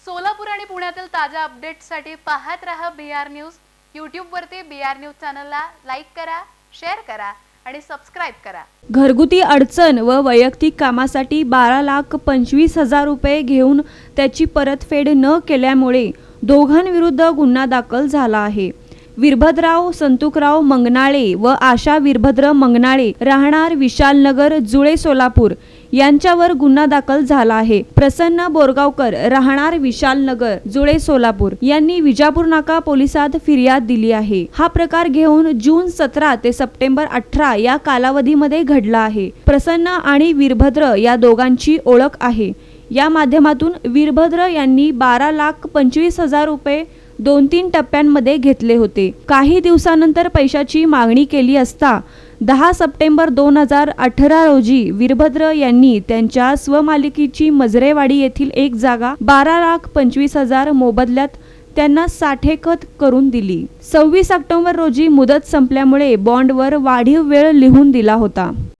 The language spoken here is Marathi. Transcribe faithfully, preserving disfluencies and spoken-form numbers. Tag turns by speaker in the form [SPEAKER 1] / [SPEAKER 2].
[SPEAKER 1] सोलापूर आणि पुण्यातील ताज्या अपडेट्ससाठी पाहत रहा बी आर न्यूज। यूट्यूब वरती बी आर न्यूज चॅनलला लाईक करा, शेअर करा आणि सबस्क्राइब करा।
[SPEAKER 2] घरगुती अडचण व वैयक्तिक कामासाठी बारा लाख पंचवीस हजार रुपये घेऊन त्याची परतफेड न केल्यामुळे दोघांविरुद्ध गुन्हा दाखल झाला आहे। वीरभद्रराव संतुकराव मंगनाळे व आशा वीरभद्र मंगनाळे राहणार विशालनगर जुळे सोलापूर यांच्यावर गुन्हा दाखल झाला आहे। प्रसन्न बोरगावकर राहणार विशालनगर जुळे सोलापूर यांनी विजापूर नाका पोलिसात फिर्याद दिली आहे। हा प्रकार घेऊन जून सतरा ते सप्टेंबर अठरा या कालावधीमध्ये घडला आहे। प्रसन्न आणि वीरभद्र या दोघांची ओळख आहे। या माध्यमातून वीरभद्र यांनी बारा लाख पंचवीस हजार रुपये दोन तीन टप्प्यांमध्ये घेतले होते। काही दिवसानंतर पैशाची मागणी केली असता दहा सप्टेंबर दोन हजार अठरा रोजी वीरभद्र यांनी त्यांच्या स्वमालिकीची मजरेवाडी येथील एक जागा बारा लाख पंचवीस हजार मोबदल्यात त्यांना साठेखत करून दिली। सव्वीस ऑक्टोबर रोजी मुदत संपल्यामुळे बॉन्डवर वाढीव वेळ लिहून दिला होता।